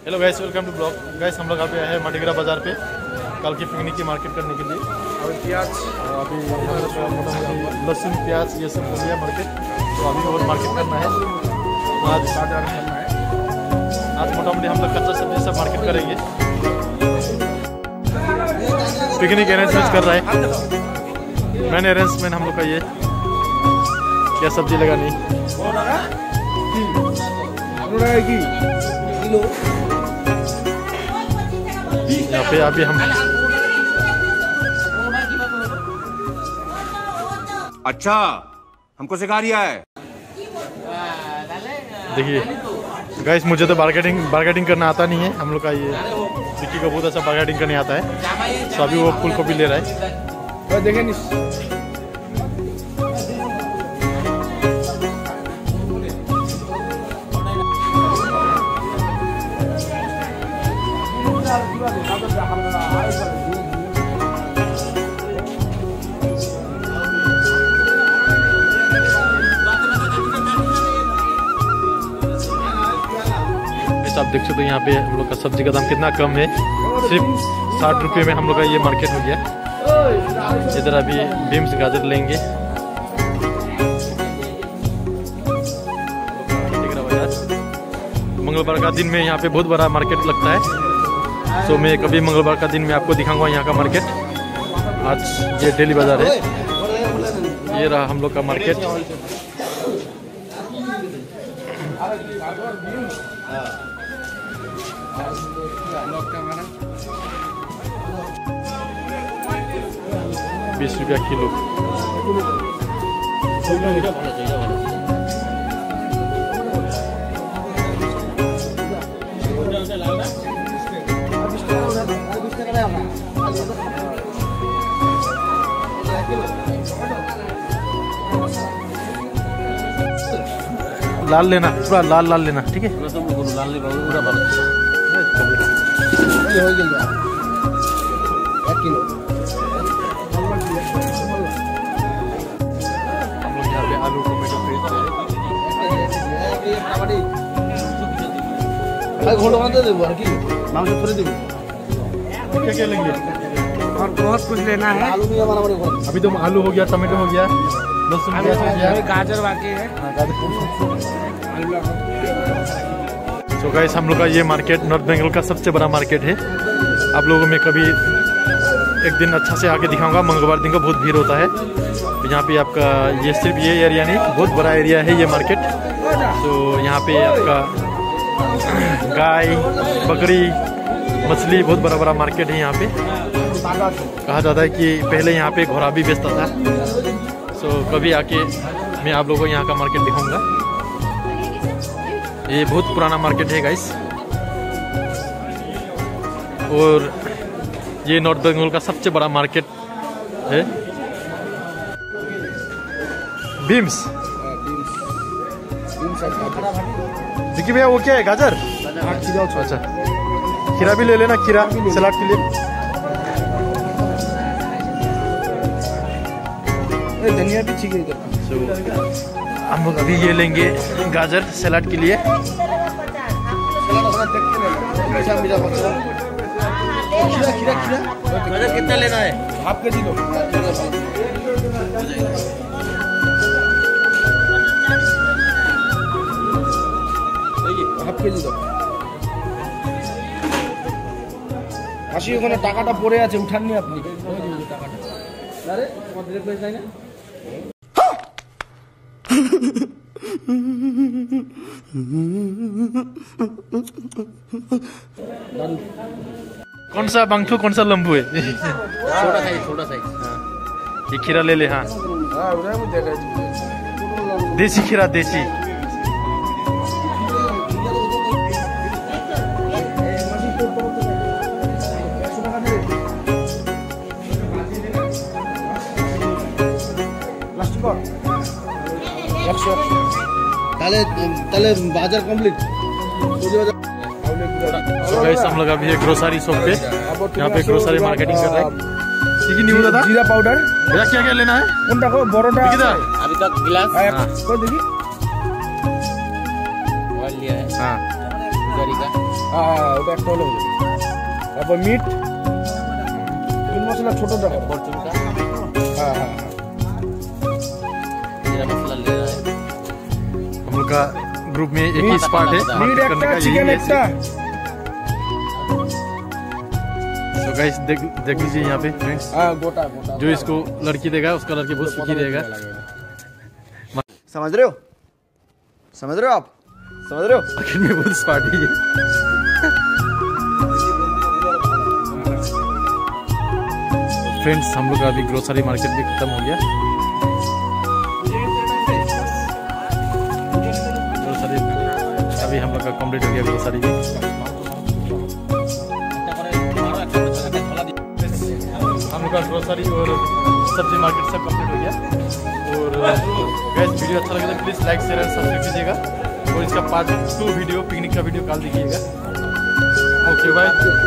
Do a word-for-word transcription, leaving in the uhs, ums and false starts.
Hello guys, welcome to blog. Guys हम लोग अभी आए हैं माटीगरा बाजार पे कल की पिकनिक की मार्केट करने के लिए। और प्याज अभी मोटामोटी लहसुन प्याज ये सब हो गया मार्केट, तो अभी और मार्केट करना है। आज बाजार करना है। आज मोटामोटी हम लोग कच्चा सब्जी सब मार्केट करेंगे। पिकनिक अरेंजमेंट कर रहा है, मैंने अरेंजमेंट हम लोग का ये क्या सब्जी लगानी यहाँ पे अभी हम अच्छा हमको सिखा रिया है। देखिए गाइस, मुझे तो बार्गेटिंग बार्गेटिंग करना आता नहीं है। हम लोग का ये विक्की को बहुत अच्छा बार्गेटिंग करने आता है, तो अभी वो फुल कॉपी ले रहा है। देखें आप देख सकते हो यहाँ पे हम लोग का सब्जी का दाम कितना कम है। सिर्फ साठ रुपये में हम लोग का ये मार्केट हो गया। इधर अभी बीन्स गाजर लेंगे। मंगलवार का दिन में यहाँ पे बहुत बड़ा मार्केट लगता है, तो मैं कभी मंगलवार का दिन में आपको दिखाऊंगा यहाँ का मार्केट। आज ये डेली बाजार है, ये रहा हम लोग का मार्केट। बीस रुपया किलो। लाल लेना, पूरा लाल लाल लेना, ठीक है। लाल ले पूरा भर एक किलो। हम लोग यहाँ पे आलू टोमेटो खरीद क्या क्या लेंगे और बहुत कुछ लेना है। अभी तो आलू हो गया, टमाटो हो गया, लहसुन प्याज हो गया, गाजर बाकी है। तो गाइस हम लोग का ये मार्केट नॉर्थ बंगाल का सबसे बड़ा मार्केट है। आप लोगों में कभी एक दिन अच्छा से आके दिखाऊंगा। मंगलवार दिन को बहुत भीड़ होता है, तो यहाँ पे आपका ये सिर्फ ये एरिया नहीं, बहुत बड़ा एरिया है ये मार्केट। तो यहाँ पे आपका गाय बकरी मछली बहुत बड़ा बड़ा मार्केट है यहाँ पे। कहा जाता है कि पहले यहाँ पे घोड़ा भी बेचता था। सो कभी आके मैं आप लोगों को यहाँ का मार्केट दिखाऊंगा। ये बहुत पुराना मार्केट है गाइस, और ये नॉर्थ बंगाल का सबसे बड़ा मार्केट है। बीम्स देखिए भैया, वो क्या है? गाजर। अच्छा, खीरा भी ले लेना, खीरा सलाद के लिए। धनिया भी ठीक है। हम लोग अभी ये लेंगे गाजर सलाद के लिए। खीरा खीरा खीरा गाजर कितना लेना है? हाफ के जी लो। हाफ के जी लो। আসি ওখানে টাকাটা পড়ে আছে, উঠাননি আপনি টাকাটা? আরে কত দিন পেয়ে যায় না। कौन सा बांगथू, कौन सा लंबू है? छोटा साइज, छोटा साइज। ये खीरा ले ले। हाँ, देसी खीरा, देसी। তাহলে তাহলে বাজার কমপ্লিট। तो गाइस हम लोग अभी ग्रोसरी शॉप पे, यहाँ पे ग्रोसरी मार्केटिंग कर रहे हैं। नहीं दादा, जीरा पाउडर भैया क्या क्या लेना है? কোনটা কো বড়টা अभी तक गिलास कोई देखी ऑयल लिया है। हाँ হ্যাঁ ওটা একটা হলে হয়ে যাবে। তারপর মিট মিট মশলা ছোটটা করো। হ্যাঁ হ্যাঁ হ্যাঁ हम लोग का ग्रुप में एक ही स्पॉट है মিট मार्केट करने একটা का, চিকেন यही একটা। है। तो गाइस देख देख लीजिए यहाँ पे फ्रेंड्स, হ্যাঁ গোটা গোটা जो इसको लड़की देगा उसका लड़की बहुत सुखी रहेगा। समझ रहे हो समझ रहे हो आप समझ रहे हो। मार्केट में बहुत स्पॉट है ये। फ्रेंड्स हम लोग का अभी ग्रोसरी मार्केट भी खत्म हो गया। ग्रोसरी अभी हम लोग का कंप्लीट हो गया ग्रोसरी भी। हम लोग का ग्रोसरी और सब्जी मार्केट सब कंप्लीट हो गया। और गैस वीडियो अच्छा लगे तो please like share and subscribe कीजिएगा और इसका पार्ट टू वीडियो पिकनिक का वीडियो कल देखिएगा। Okay bye.